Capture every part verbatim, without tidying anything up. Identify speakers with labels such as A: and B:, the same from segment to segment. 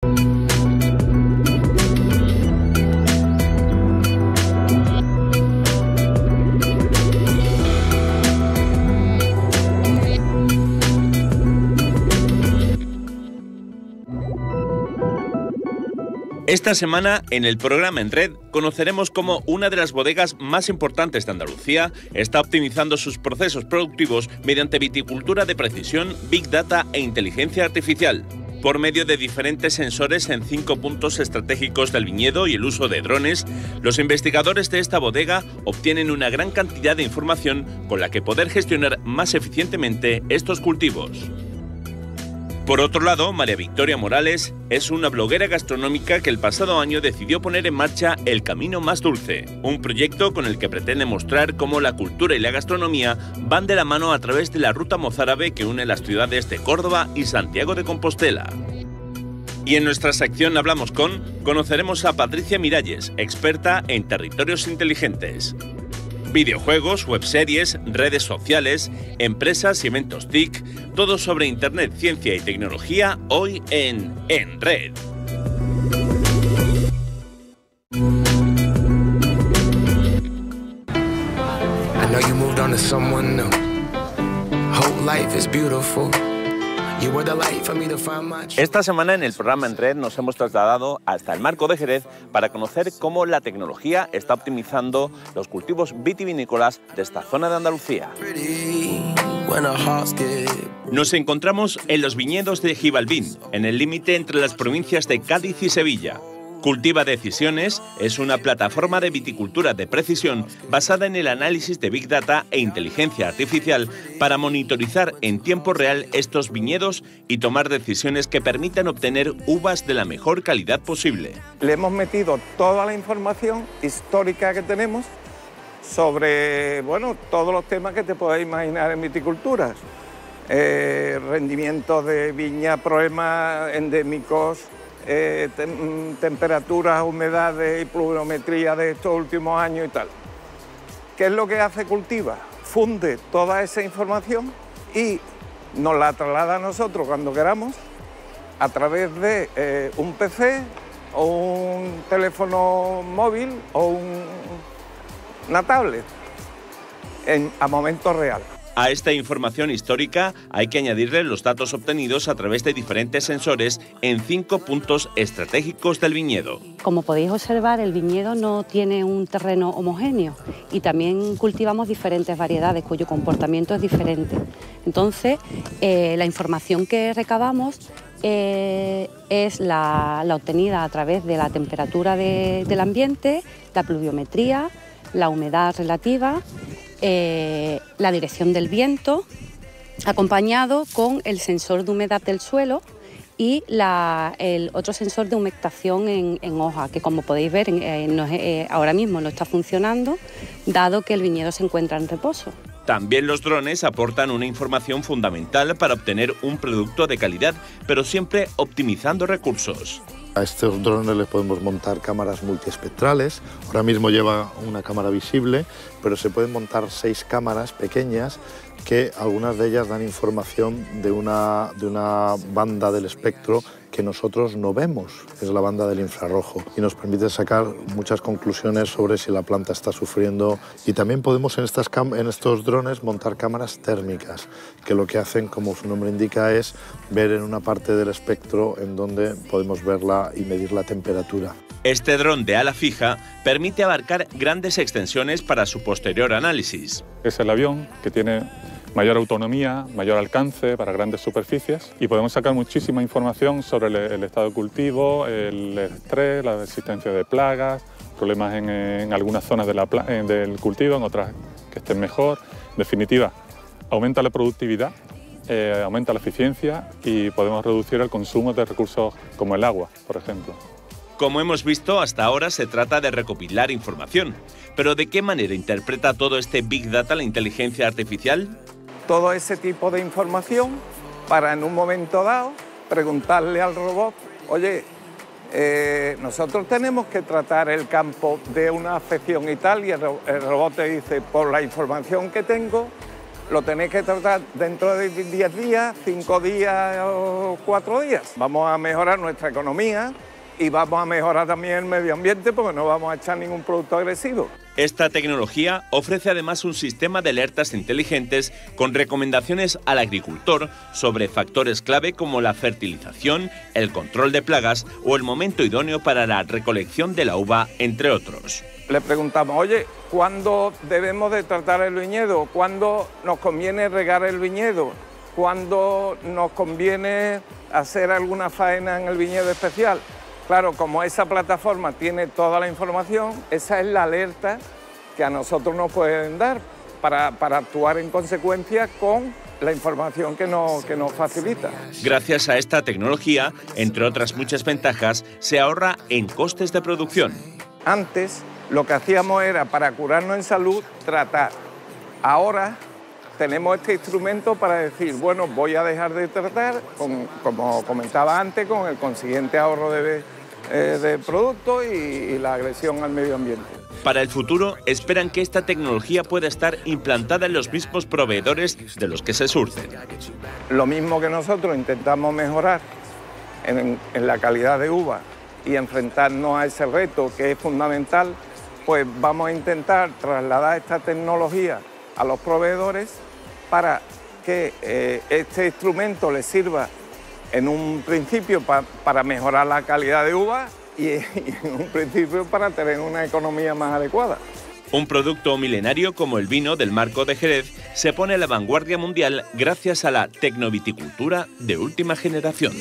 A: Esta semana, en el programa En Red, conoceremos cómo una de las bodegas más importantes de Andalucía está optimizando sus procesos productivos mediante viticultura de precisión, Big Data e inteligencia artificial. Por medio de diferentes sensores en cinco puntos estratégicos del viñedo y el uso de drones, los investigadores de esta bodega obtienen una gran cantidad de información con la que poder gestionar más eficientemente estos cultivos. Por otro lado, María Victoria Morales es una bloguera gastronómica que el pasado año decidió poner en marcha El Camino Más Dulce, un proyecto con el que pretende mostrar cómo la cultura y la gastronomía van de la mano a través de la ruta mozárabe que une las ciudades de Córdoba y Santiago de Compostela. Y en nuestra sección Hablamos con, conoceremos a Patricia Miralles, experta en territorios inteligentes. Videojuegos, webseries, redes sociales, empresas y eventos T I C, todo sobre Internet, ciencia y tecnología, hoy en En Red.
B: I know you moved on to someone new. Whole life is beautiful.
A: Esta semana en el programa En Red nos hemos trasladado hasta el Marco de Jerez para conocer cómo la tecnología está optimizando los cultivos vitivinícolas de esta zona de Andalucía. Nos encontramos en los viñedos de Gibalbín, en el límite entre las provincias de Cádiz y Sevilla. Cultiva Decisiones es una plataforma de viticultura de precisión basada en el análisis de Big Data e inteligencia artificial para monitorizar en tiempo real estos viñedos y tomar decisiones que permitan obtener uvas de la mejor calidad posible.
C: Le hemos metido toda la información histórica que tenemos sobre, bueno, todos los temas que te puedas imaginar en viticultura. Eh, rendimiento de viña, problemas endémicos, Eh, tem temperaturas, humedades y pluviometría de estos últimos años y tal. ¿Qué es lo que hace Cultiva? Funde toda esa información y nos la traslada a nosotros cuando queramos a través de eh, un P C o un teléfono móvil o un, una tablet en, a momento real.
A: A esta información histórica hay que añadirle los datos obtenidos a través de diferentes sensores en cinco puntos estratégicos del viñedo.
D: Como podéis observar, el viñedo no tiene un terreno homogéneo y también cultivamos diferentes variedades cuyo comportamiento es diferente. Entonces, eh, la información que recabamos eh, es la, la obtenida a través de la temperatura de, del ambiente, la pluviometría, la humedad relativa, Eh, la dirección del viento, acompañado con el sensor de humedad del suelo y la, el otro sensor de humectación en, en hoja, que como podéis ver eh, no, eh, ahora mismo no está funcionando, dado que el viñedo se encuentra en reposo.
A: También los drones aportan una información fundamental para obtener un producto de calidad, pero siempre optimizando recursos.
E: A estos drones les podemos montar cámaras multiespectrales. Ahora mismo lleva una cámara visible, pero se pueden montar seis cámaras pequeñas que algunas de ellas dan información de una, de una banda del espectro que nosotros no vemos, que es la banda del infrarrojo, y nos permite sacar muchas conclusiones sobre si la planta está sufriendo. Y también podemos en, estas en estos drones montar cámaras térmicas, que lo que hacen, como su nombre indica, es ver en una parte del espectro en donde podemos verla y medir la temperatura.
A: Este dron de ala fija permite abarcar grandes extensiones para su posterior análisis.
F: Es el avión que tiene mayor autonomía, mayor alcance para grandes superficies y podemos sacar muchísima información sobre el, el estado de cultivo, el estrés, la existencia de plagas, problemas en, en algunas zonas de la, del cultivo, en otras que estén mejor. En definitiva, aumenta la productividad, eh, aumenta la eficiencia y podemos reducir el consumo de recursos como el agua, por ejemplo.
A: Como hemos visto, hasta ahora se trata de recopilar información. ¿Pero de qué manera interpreta todo este Big Data la inteligencia artificial?
C: Todo ese tipo de información para en un momento dado preguntarle al robot, oye, eh, nosotros tenemos que tratar el campo de una afección y tal, y el, el robot te dice, por la información que tengo, lo tenéis que tratar dentro de diez días, cinco días o cuatro días. Vamos a mejorar nuestra economía y vamos a mejorar también el medio ambiente porque no vamos a echar ningún producto agresivo.
A: Esta tecnología ofrece además un sistema de alertas inteligentes con recomendaciones al agricultor sobre factores clave como la fertilización, el control de plagas o el momento idóneo para la recolección de la uva, entre otros.
C: Le preguntamos, oye, ¿cuándo debemos de tratar el viñedo? ¿Cuándo nos conviene regar el viñedo? ¿Cuándo nos conviene hacer alguna faena en el viñedo especial? Claro, como esa plataforma tiene toda la información, esa es la alerta que a nosotros nos pueden dar para, para actuar en consecuencia con la información que nos, que nos facilita.
A: Gracias a esta tecnología, entre otras muchas ventajas, se ahorra en costes de producción.
C: Antes lo que hacíamos era, para curarnos en salud, tratar. Ahora tenemos este instrumento para decir, bueno, voy a dejar de tratar, con, como comentaba antes, con el consiguiente ahorro de, eh, de productos y, y la agresión al medio ambiente.
A: Para el futuro, esperan que esta tecnología pueda estar implantada en los mismos proveedores de los que se surcen.
C: Lo mismo que nosotros intentamos mejorar en, en la calidad de uva y enfrentarnos a ese reto que es fundamental, pues vamos a intentar trasladar esta tecnología a los proveedores para que eh, este instrumento les sirva en un principio pa, para mejorar la calidad de uva y, y en un principio para tener una economía más adecuada.
A: Un producto milenario como el vino del Marco de Jerez se pone a la vanguardia mundial gracias a la tecnoviticultura de última generación.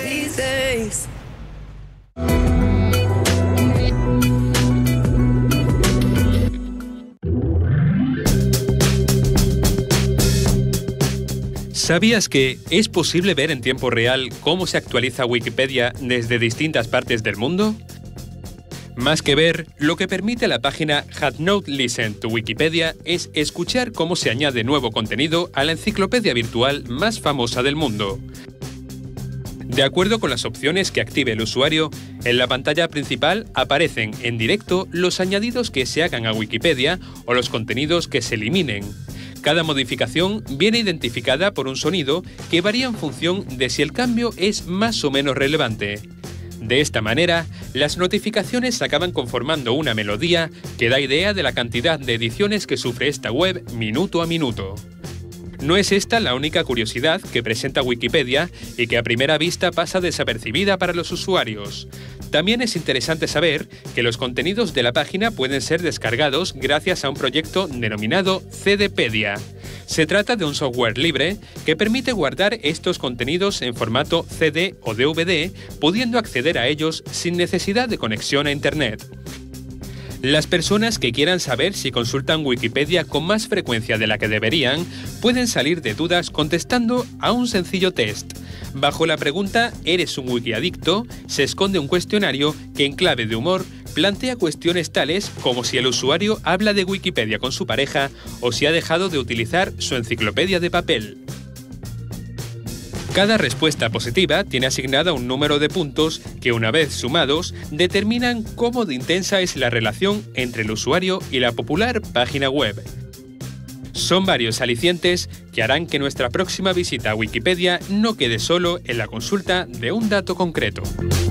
G: ¿Sabías que es posible ver en tiempo real cómo se actualiza Wikipedia desde distintas partes del mundo? Más que ver, lo que permite la página Had Not Listened to Wikipedia es escuchar cómo se añade nuevo contenido a la enciclopedia virtual más famosa del mundo. De acuerdo con las opciones que active el usuario, en la pantalla principal aparecen en directo los añadidos que se hagan a Wikipedia o los contenidos que se eliminen. Cada modificación viene identificada por un sonido que varía en función de si el cambio es más o menos relevante. De esta manera, las notificaciones acaban conformando una melodía que da idea de la cantidad de ediciones que sufre esta web minuto a minuto. No es esta la única curiosidad que presenta Wikipedia y que a primera vista pasa desapercibida para los usuarios. También es interesante saber que los contenidos de la página pueden ser descargados gracias a un proyecto denominado CDpedia. Se trata de un software libre que permite guardar estos contenidos en formato C D o D V D, pudiendo acceder a ellos sin necesidad de conexión a Internet. Las personas que quieran saber si consultan Wikipedia con más frecuencia de la que deberían, pueden salir de dudas contestando a un sencillo test. Bajo la pregunta ¿eres un wikiadicto?, se esconde un cuestionario que en clave de humor plantea cuestiones tales como si el usuario habla de Wikipedia con su pareja o si ha dejado de utilizar su enciclopedia de papel. Cada respuesta positiva tiene asignada un número de puntos que, una vez sumados, determinan cómo de intensa es la relación entre el usuario y la popular página web. Son varios alicientes que harán que nuestra próxima visita a Wikipedia no quede solo en la consulta de un dato concreto.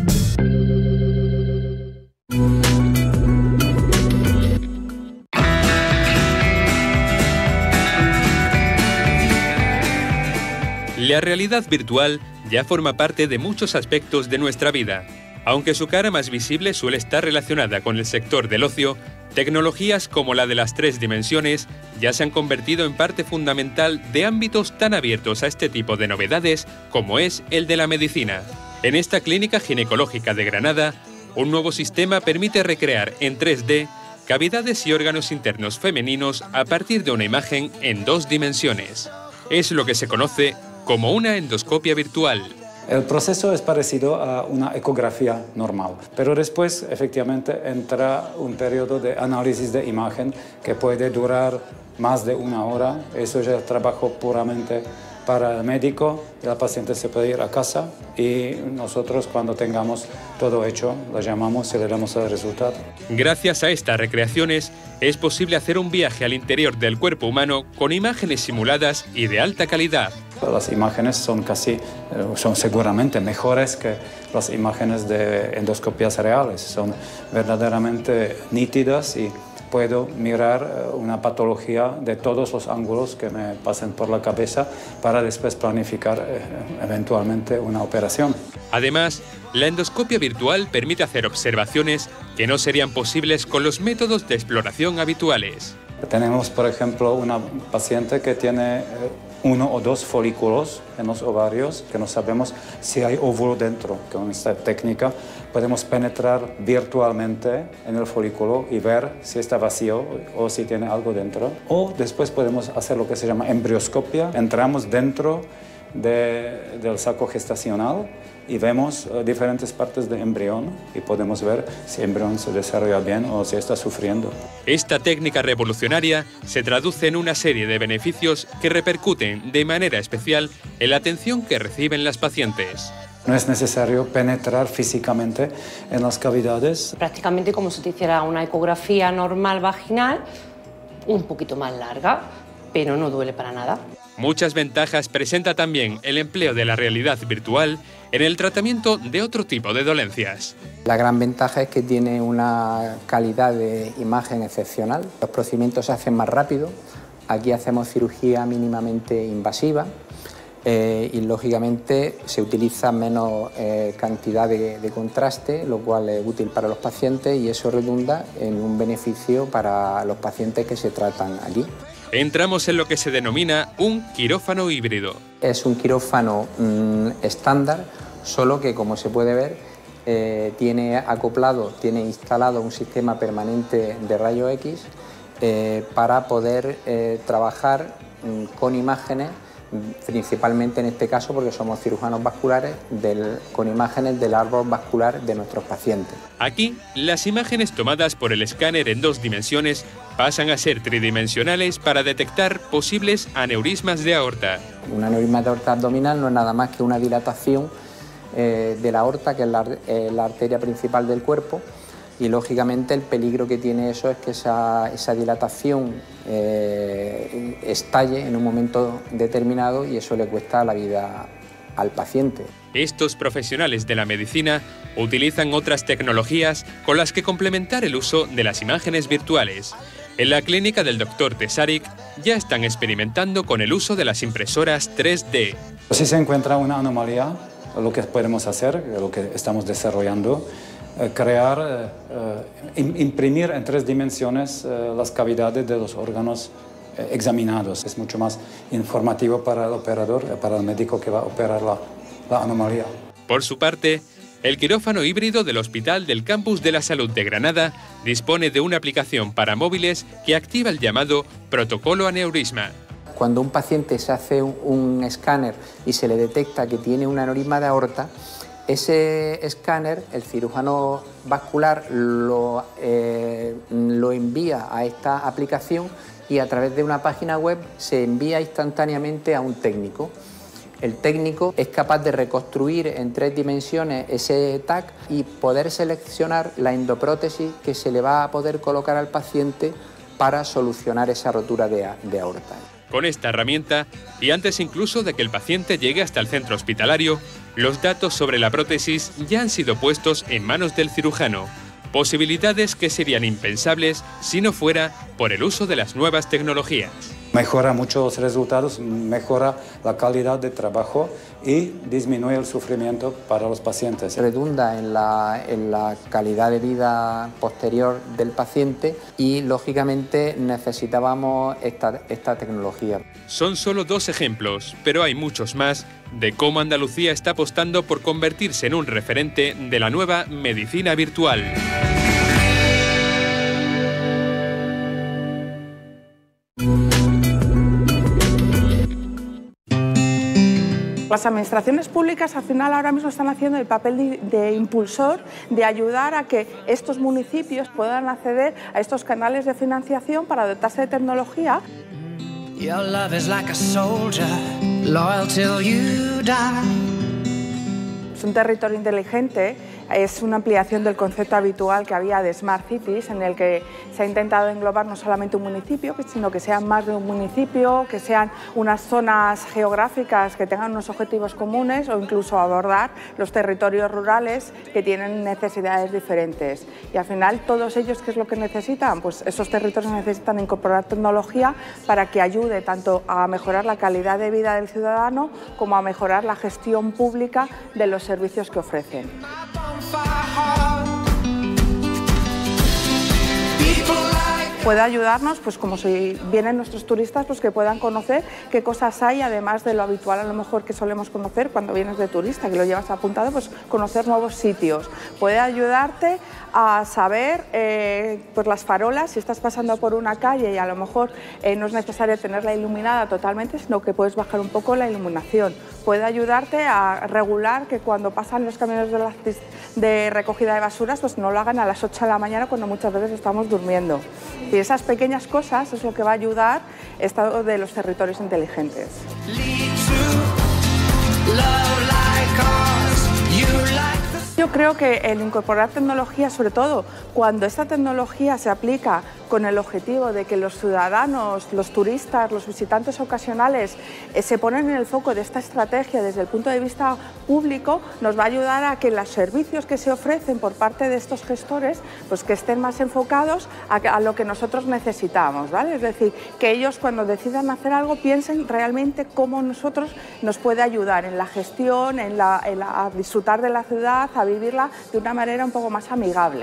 G: La realidad virtual ya forma parte de muchos aspectos de nuestra vida. Aunque su cara más visible suele estar relacionada con el sector del ocio, tecnologías como la de las tres dimensiones ya se han convertido en parte fundamental de ámbitos tan abiertos a este tipo de novedades como es el de la medicina. En esta clínica ginecológica de Granada, un nuevo sistema permite recrear en tres D cavidades y órganos internos femeninos a partir de una imagen en dos dimensiones. Es lo que se conoce como una endoscopia virtual.
H: El proceso es parecido a una ecografía normal, pero después efectivamente entra un periodo de análisis de imagen que puede durar más de una hora. Eso ya es trabajo puramente para el médico, el paciente se puede ir a casa y nosotros cuando tengamos todo hecho lo llamamos y le damos el resultado.
G: Gracias a estas recreaciones es posible hacer un viaje al interior del cuerpo humano con imágenes simuladas y de alta calidad.
H: Las imágenes son casi, son seguramente mejores que las imágenes de endoscopías reales. Son verdaderamente nítidas y puedo mirar una patología de todos los ángulos que me pasen por la cabeza para después planificar eh, eventualmente una operación.
G: Además, la endoscopia virtual permite hacer observaciones que no serían posibles con los métodos de exploración habituales.
H: Tenemos, por ejemplo, una paciente que tiene uno o dos folículos en los ovarios, que no sabemos si hay óvulo dentro. Con esta técnica podemos penetrar virtualmente en el folículo y ver si está vacío o si tiene algo dentro. O después podemos hacer lo que se llama embrioscopia. Entramos dentro de, del saco gestacional y vemos uh, diferentes partes del embrión y podemos ver si el embrión se desarrolla bien o si está sufriendo.
G: Esta técnica revolucionaria se traduce en una serie de beneficios que repercuten de manera especial en la atención que reciben las pacientes.
H: No es necesario penetrar físicamente en las cavidades.
I: Prácticamente como si te hiciera una ecografía normal vaginal, un poquito más larga, pero no duele para nada.
G: Muchas ventajas presenta también el empleo de la realidad virtual en el tratamiento de otro tipo de dolencias.
J: La gran ventaja es que tiene una calidad de imagen excepcional. Los procedimientos se hacen más rápido. Aquí hacemos cirugía mínimamente invasiva eh, y lógicamente se utiliza menos eh, cantidad de, de contraste, lo cual es útil para los pacientes y eso redunda en un beneficio para los pacientes que se tratan aquí.
G: Entramos en lo que se denomina un quirófano híbrido.
J: Es un quirófano mmm, estándar, solo que, como se puede ver, eh, tiene acoplado, tiene instalado un sistema permanente de rayos X eh, para poder eh, trabajar mmm, con imágenes, principalmente en este caso porque somos cirujanos vasculares, del, con imágenes del árbol vascular de nuestros pacientes.
G: Aquí, las imágenes tomadas por el escáner en dos dimensiones pasan a ser tridimensionales para detectar posibles aneurismas de aorta.
J: Un aneurisma de aorta abdominal no es nada más que una dilatación eh, de la aorta, que es la, eh, la arteria principal del cuerpo, y lógicamente el peligro que tiene eso es que esa, esa dilatación eh, estalle en un momento determinado y eso le cuesta la vida al paciente.
G: Estos profesionales de la medicina utilizan otras tecnologías con las que complementar el uso de las imágenes virtuales. En la clínica del doctor Tesarik ya están experimentando con el uso de las impresoras tres D.
H: Si se encuentra una anomalía, lo que podemos hacer, lo que estamos desarrollando, eh, crear, eh, imprimir en tres dimensiones eh, las cavidades de los órganos eh, examinados. Es mucho más informativo para el operador, para el médico que va a operar la, la anomalía.
G: Por su parte, el quirófano híbrido del Hospital del Campus de la Salud de Granada dispone de una aplicación para móviles que activa el llamado protocolo aneurisma.
J: Cuando un paciente se hace un, un escáner y se le detecta que tiene un aneurisma de aorta, ese escáner, el cirujano vascular lo, eh, lo envía a esta aplicación y a través de una página web se envía instantáneamente a un técnico. El técnico es capaz de reconstruir en tres dimensiones ese T A C y poder seleccionar la endoprótesis que se le va a poder colocar al paciente para solucionar esa rotura de, de aorta.
G: Con esta herramienta, y antes incluso de que el paciente llegue hasta el centro hospitalario, los datos sobre la prótesis ya han sido puestos en manos del cirujano. Posibilidades que serían impensables si no fuera por el uso de las nuevas tecnologías.
H: Mejora mucho los resultados, mejora la calidad de trabajo y disminuye el sufrimiento para los pacientes.
J: Redunda en la, en la calidad de vida posterior del paciente y, lógicamente, necesitábamos esta, esta tecnología.
G: Son solo dos ejemplos, pero hay muchos más de cómo Andalucía está apostando por convertirse en un referente de la nueva medicina virtual.
K: Las administraciones públicas al final ahora mismo están haciendo el papel de, de impulsor, de ayudar a que estos municipios puedan acceder a estos canales de financiación para dotarse de tecnología.
L: Your love is like a soldier loyal till you die.
K: Es un territorio inteligente, es una ampliación del concepto habitual que había de Smart Cities, en el que se ha intentado englobar no solamente un municipio, sino que sean más de un municipio, que sean unas zonas geográficas que tengan unos objetivos comunes o incluso abordar los territorios rurales que tienen necesidades diferentes. Y al final, todos ellos, ¿qué es lo que necesitan? Pues esos territorios necesitan incorporar tecnología para que ayude tanto a mejorar la calidad de vida del ciudadano como a mejorar la gestión pública de los servicios que ofrecen. Puede ayudarnos, pues como si vienen nuestros turistas, pues que puedan conocer qué cosas hay, además de lo habitual a lo mejor que solemos conocer cuando vienes de turista, que lo llevas apuntado, pues conocer nuevos sitios. Puede ayudarte a saber eh, pues las farolas, si estás pasando por una calle y a lo mejor eh, no es necesario tenerla iluminada totalmente, sino que puedes bajar un poco la iluminación. Puede ayudarte a regular que cuando pasan los camiones de, la, de recogida de basuras, pues no lo hagan a las ocho de la mañana cuando muchas veces estamos durmiendo. Y esas pequeñas cosas es lo que va a ayudar esto de los territorios inteligentes. Yo creo que el incorporar tecnología, sobre todo cuando esta tecnología se aplica con el objetivo de que los ciudadanos, los turistas, los visitantes ocasionales eh, se ponen en el foco de esta estrategia desde el punto de vista público, nos va a ayudar a que los servicios que se ofrecen por parte de estos gestores pues que estén más enfocados a, a lo que nosotros necesitamos, ¿vale? Es decir, que ellos cuando decidan hacer algo piensen realmente cómo nosotros nos puede ayudar en la gestión, en la, en la, a disfrutar de la ciudad, a vivirla de una manera un poco más amigable.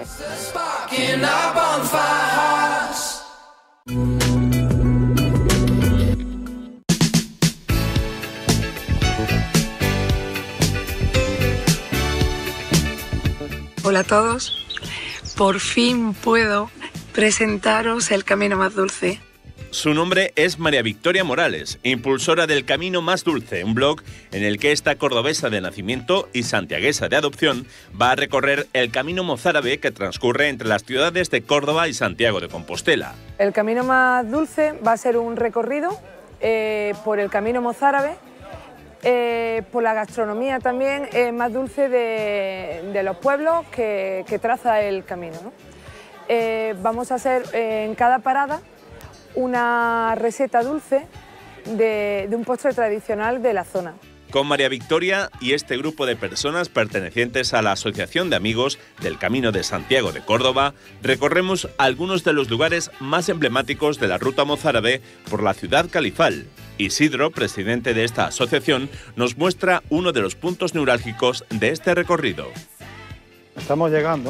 M: Hola a todos, por fin puedo presentaros El Camino Más Dulce.
A: Su nombre es María Victoria Morales, impulsora del Camino Más Dulce, un blog en el que esta cordobesa de nacimiento y santiaguesa de adopción va a recorrer el camino mozárabe que transcurre entre las ciudades de Córdoba y Santiago de Compostela.
N: El Camino Más Dulce va a ser un recorrido eh, por el camino mozárabe, eh, por la gastronomía también eh, más dulce de, de los pueblos que, que traza el camino, ¿no? Eh, vamos a hacer eh, en cada parada una receta dulce de, de un postre tradicional de la zona.
A: Con María Victoria y este grupo de personas pertenecientes a la Asociación de Amigos del Camino de Santiago de Córdoba, recorremos algunos de los lugares más emblemáticos de la ruta mozárabe por la ciudad califal. Isidro, presidente de esta asociación, nos muestra uno de los puntos neurálgicos de este recorrido.
O: Estamos llegando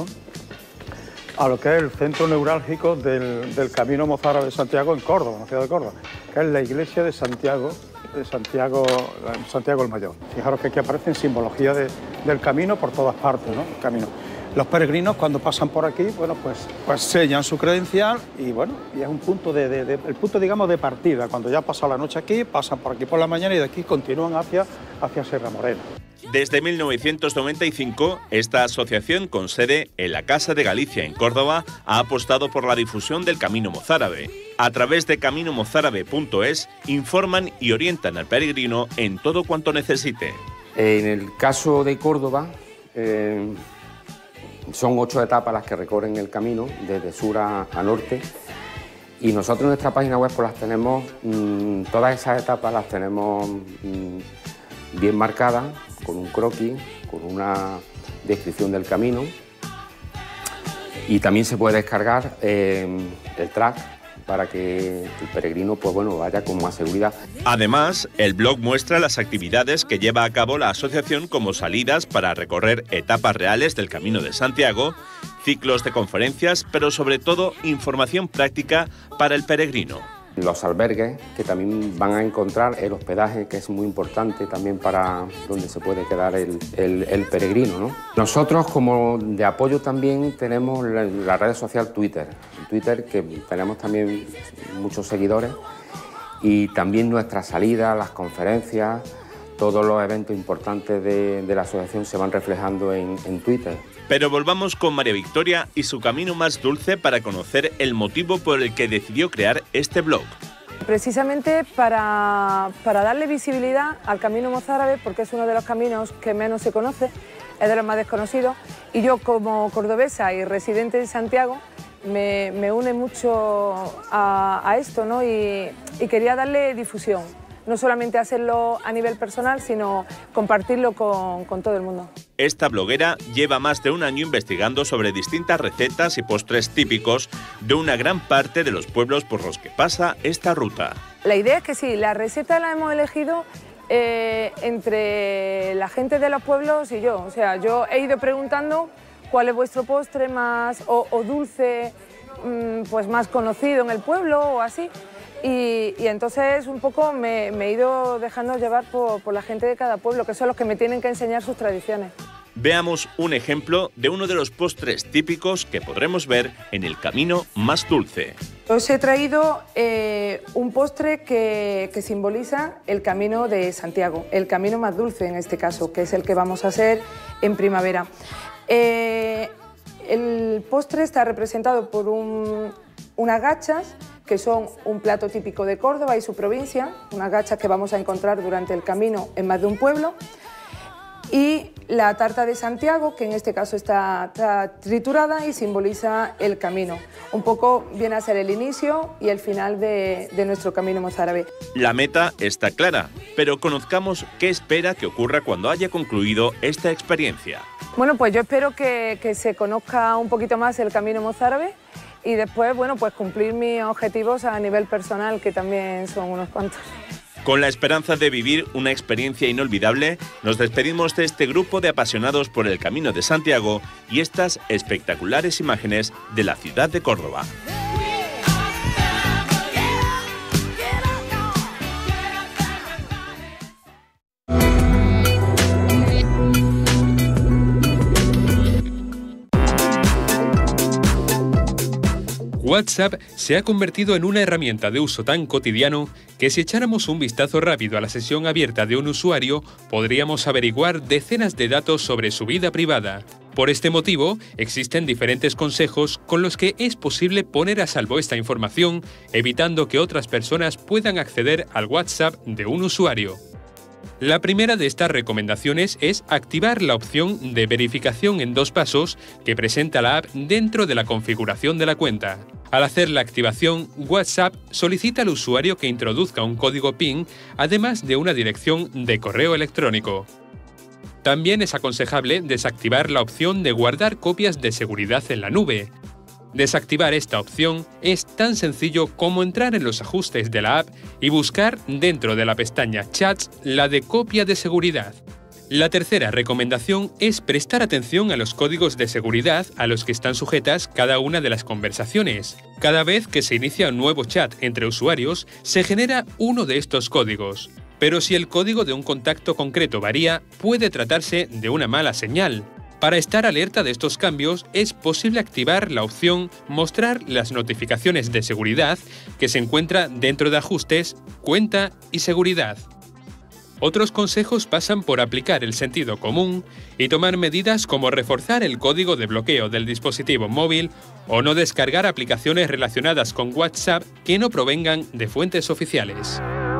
O: a lo que es el centro neurálgico del, del Camino Mozárabe de Santiago en Córdoba, en la ciudad de Córdoba, que es la iglesia de Santiago, de Santiago, Santiago el Mayor. Fijaros que aquí aparecen simbología de, del camino por todas partes, ¿no? El camino. Los peregrinos cuando pasan por aquí, bueno, pues, pues sellan su credencial y bueno, y es un punto de, de, de, el punto, digamos, de partida. Cuando ya ha pasado la noche aquí, pasan por aquí por la mañana y de aquí continúan hacia, hacia Sierra Morena.
A: Desde mil novecientos noventa y cinco, esta asociación, con sede en la Casa de Galicia, en Córdoba, ha apostado por la difusión del Camino Mozárabe. A través de camino mozárabe punto es, informan y orientan al peregrino en todo cuanto necesite.
P: En el caso de Córdoba, eh, son ocho etapas las que recorren el camino, desde sur a, a norte. Y nosotros en nuestra página web pues las tenemos, mmm, todas esas etapas las tenemos mmm, bien marcadas, con un croquis, con una descripción del camino, y también se puede descargar eh, el track para que el peregrino pues, bueno, vaya con más seguridad.
A: Además, el blog muestra las actividades que lleva a cabo la asociación, como salidas para recorrer etapas reales del Camino de Santiago, ciclos de conferencias, pero sobre todo información práctica para el peregrino.
P: Los albergues, que también van a encontrar el hospedaje, que es muy importante también para donde se puede quedar el, el, el peregrino, ¿no? Nosotros, como de apoyo, también tenemos la, la red social Twitter. Twitter, que tenemos también muchos seguidores, y también nuestras salidas, las conferencias, todos los eventos importantes de, de la asociación se van reflejando en, en Twitter.
A: Pero volvamos con María Victoria y su camino más dulce para conocer el motivo por el que decidió crear este blog.
N: precisamente para, para darle visibilidad al camino mozárabe, porque es uno de los caminos que menos se conoce, es de los más desconocidos, y yo como cordobesa y residente de Santiago me, me une mucho a, a esto, ¿no? y, y quería darle difusión, no solamente hacerlo a nivel personal, sino compartirlo con, con todo el mundo.
A: Esta bloguera lleva más de un año investigando sobre distintas recetas y postres típicos de una gran parte de los pueblos por los que pasa esta ruta.
N: La idea es que sí, la receta la hemos elegido eh, entre la gente de los pueblos y yo. O sea, yo he ido preguntando cuál es vuestro postre más o, o dulce mmm, pues más conocido en el pueblo o así. Y, y entonces un poco me, me he ido dejando llevar por, por la gente de cada pueblo, que son los que me tienen que enseñar sus tradiciones.
A: Veamos un ejemplo de uno de los postres típicos que podremos ver en el camino más dulce.
N: Os he traído eh, un postre que, que simboliza el camino de Santiago, el camino más dulce en este caso, que es el que vamos a hacer en primavera. Eh, el postre está representado por un, unas gachas, que son un plato típico de Córdoba y su provincia, unas gachas que vamos a encontrar durante el camino en más de un pueblo, y la tarta de Santiago, que en este caso está, está triturada y simboliza el camino. Un poco viene a ser el inicio y el final de, de nuestro camino mozárabe.
A: La meta está clara, pero conozcamos qué espera que ocurra cuando haya concluido esta experiencia.
N: Bueno, pues yo espero que, que se conozca un poquito más el camino mozárabe, y después, bueno, pues cumplir mis objetivos a nivel personal, que también son unos cuantos.
A: Con la esperanza de vivir una experiencia inolvidable, nos despedimos de este grupo de apasionados por el Camino de Santiago y estas espectaculares imágenes de la ciudad de Córdoba.
G: WhatsApp se ha convertido en una herramienta de uso tan cotidiano que si echáramos un vistazo rápido a la sesión abierta de un usuario, podríamos averiguar decenas de datos sobre su vida privada. Por este motivo, existen diferentes consejos con los que es posible poner a salvo esta información, evitando que otras personas puedan acceder al WhatsApp de un usuario. La primera de estas recomendaciones es activar la opción de verificación en dos pasos que presenta la app dentro de la configuración de la cuenta. Al hacer la activación, WhatsApp solicita al usuario que introduzca un código PIN, además de una dirección de correo electrónico. También es aconsejable desactivar la opción de guardar copias de seguridad en la nube. Desactivar esta opción es tan sencillo como entrar en los ajustes de la app y buscar dentro de la pestaña Chats la de copia de seguridad. La tercera recomendación es prestar atención a los códigos de seguridad a los que están sujetas cada una de las conversaciones. Cada vez que se inicia un nuevo chat entre usuarios, se genera uno de estos códigos. Pero si el código de un contacto concreto varía, puede tratarse de una mala señal. Para estar alerta de estos cambios, es posible activar la opción Mostrar las notificaciones de seguridad que se encuentra dentro de Ajustes, Cuenta y Seguridad. Otros consejos pasan por aplicar el sentido común y tomar medidas como reforzar el código de bloqueo del dispositivo móvil o no descargar aplicaciones relacionadas con WhatsApp que no provengan de fuentes oficiales.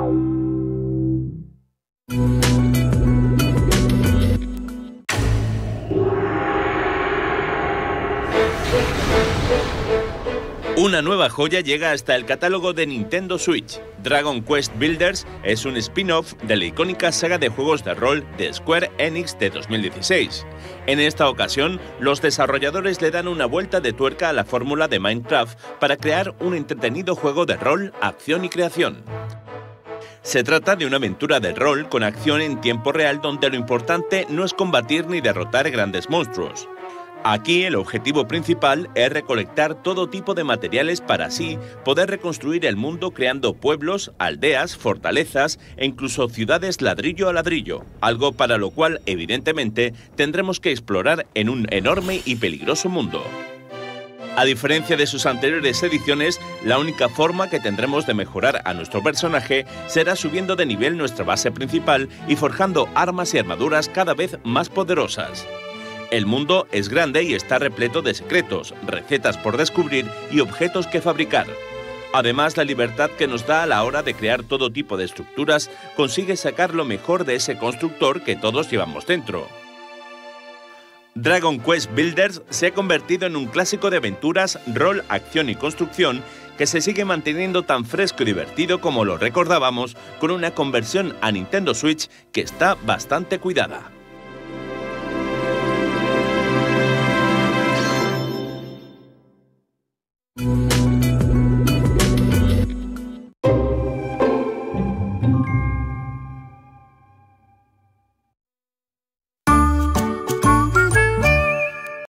A: Una nueva joya llega hasta el catálogo de Nintendo Switch. Dragon Quest Builders es un spin-off de la icónica saga de juegos de rol de Square Enix de dos mil dieciséis. En esta ocasión, los desarrolladores le dan una vuelta de tuerca a la fórmula de Minecraft para crear un entretenido juego de rol, acción y creación. Se trata de una aventura de rol con acción en tiempo real donde lo importante no es combatir ni derrotar grandes monstruos. Aquí el objetivo principal es recolectar todo tipo de materiales para así poder reconstruir el mundo creando pueblos, aldeas, fortalezas e incluso ciudades ladrillo a ladrillo, algo para lo cual evidentemente tendremos que explorar en un enorme y peligroso mundo. A diferencia de sus anteriores ediciones, la única forma que tendremos de mejorar a nuestro personaje será subiendo de nivel nuestra base principal y forjando armas y armaduras cada vez más poderosas. El mundo es grande y está repleto de secretos, recetas por descubrir y objetos que fabricar. Además, la libertad que nos da a la hora de crear todo tipo de estructuras consigue sacar lo mejor de ese constructor que todos llevamos dentro. Dragon Quest Builders se ha convertido en un clásico de aventuras, rol, acción y construcción que se sigue manteniendo tan fresco y divertido como lo recordábamos, con una conversión a Nintendo Switch que está bastante cuidada.